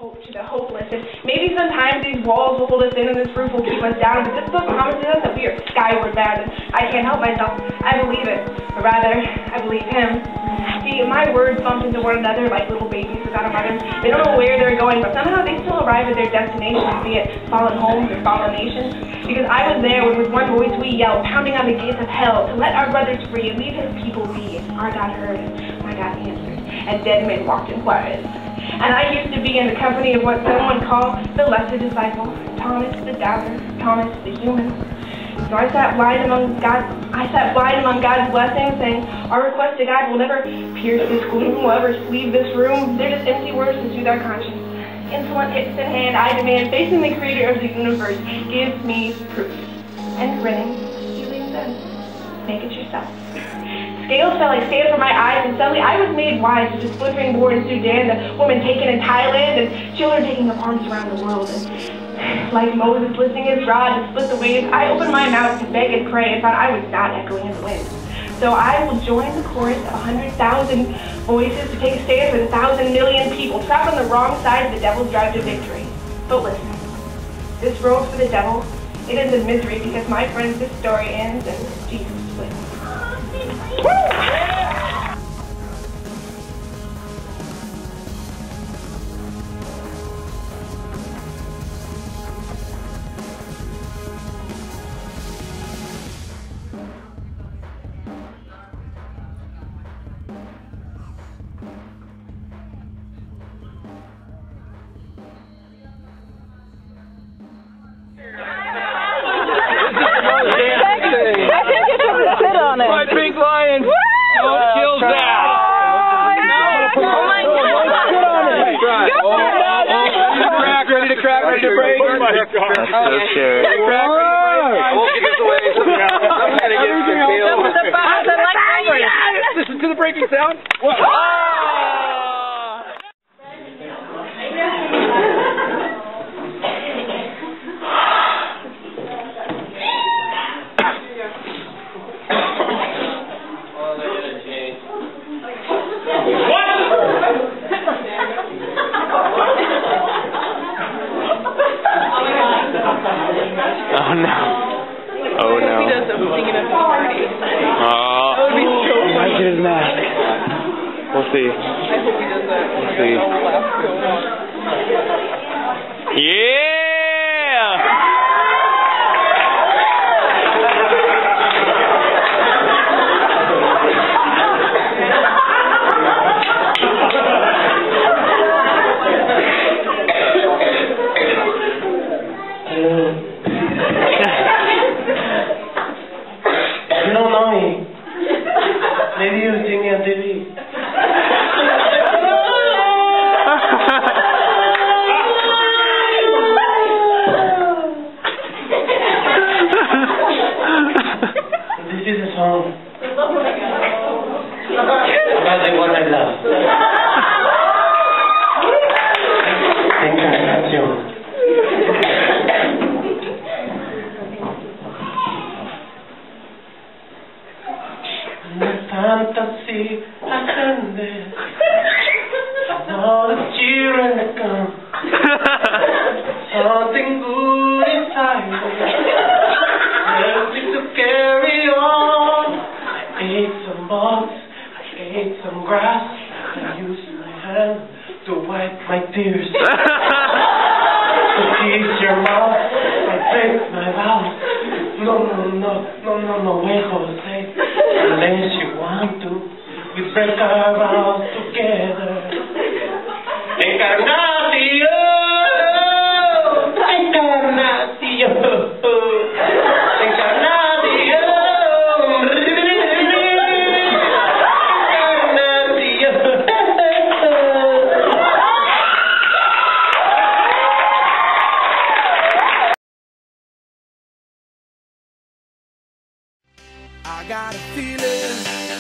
hope to the hopeless. And maybe sometimes these walls will hold us in and this roof will keep us down, but this book promises us that we are skyward bound, and I can't help myself. I believe it, or rather, I believe him. See, my words bump into one another like little babies without a mother. They don't know where they're going, but somehow they still arrive at their destination, be it fallen homes or fallen nations. Because I was there when with one voice we yelled, pounding on the gates of hell, to let our brothers free and leave his people be. And our God heard, and my God answered, and dead men walked in quiet. And I used to be in the company of what someone called the lesser disciple, Thomas the doubter, Thomas the human. So I sat blind among God's blessings, saying, our request to God will never pierce this gloom, will ever leave this room. They're just empty words to soothe our conscience. Insolent hips in hand, I demand, facing the creator of the universe, give me proof. And grinning, he leans in. Make it yourself. Scales fell like sand from my eyes, and suddenly I was made wise to the splintering war in Sudan, the woman taken in Thailand, and children taking up arms around the world. And like Moses lifting his rod to split the waves, I opened my mouth to beg and pray and found I was not echoing in the wind. So I will join the chorus of 100,000 voices to take a stand for the 1,000 million people trapped on the wrong side of the devil's drive to victory. But listen, this road for the devil, it ends in misery because, my friends, this story ends and Jesus wins. My pink lion! Don't kill that! Oh my God! Ready to crack, ready to break. That's so scary. I won't give this away. I'm gonna get some feels. Listen to the breaking sound. Oh no. Oh no. He does something in a party. That would be so funny. Might get his mask. We'll see. I hope he does that. We'll see. Yeah! You don't know me. Maybe you see me on TV. This is a song about the one I love. Encarnación. Fantasy ascended. All the children come. Something good inside me. Help me to carry on. I ate some bugs. I ate some grass. I used my hand to wipe my tears. To kiss your mouth. I break my vows. No way, Jose. Unless you want to, we break our vows together. Encarnación, Encarnación, Encarnación, I got a feeling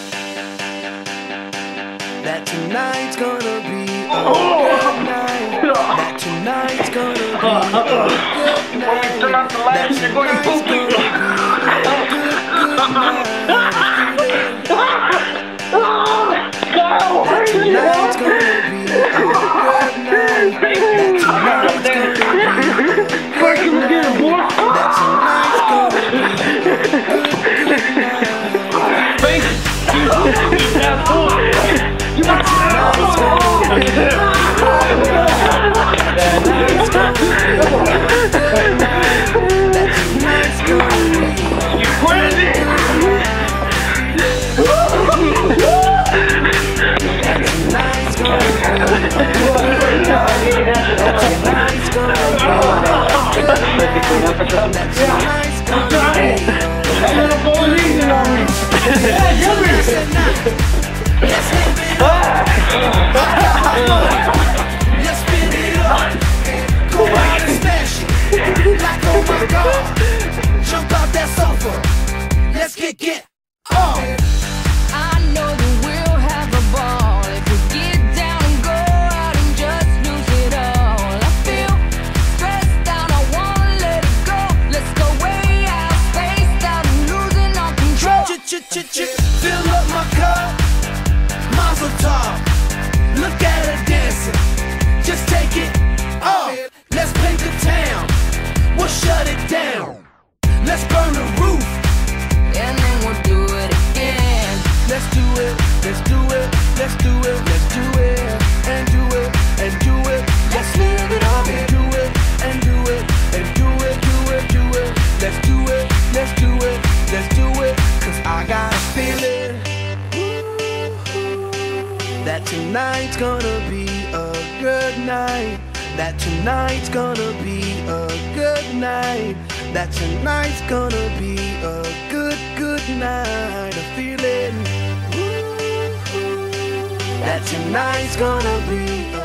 that tonight's gonna be a good night. That tonight's gonna be a good night. That tonight's gonna be a good night. That tonight's gonna be a good night. God, jump out that sofa. Let's get on. I know that we'll have a ball if we get down and go out and just lose it all. I feel stressed out, I wanna let it go. Let's go way out, spaced out, and losing our control. Fill up my cup, Mazel tov. Look at her dancing, just take it off. Let's paint the town, we'll shut it down. Let's burn the roof, And then we'll do it again. let's do it, let's do it, let's do it, let's do it, and do it, and do it. Let's live it up and do it, and do it, and do it, do it, do it. Let's do it, let's do it, let's do it. Cause I got a feeling that tonight's gonna be a good night. That tonight's gonna be a good night. That tonight's gonna be a good night. A feeling that tonight's gonna be a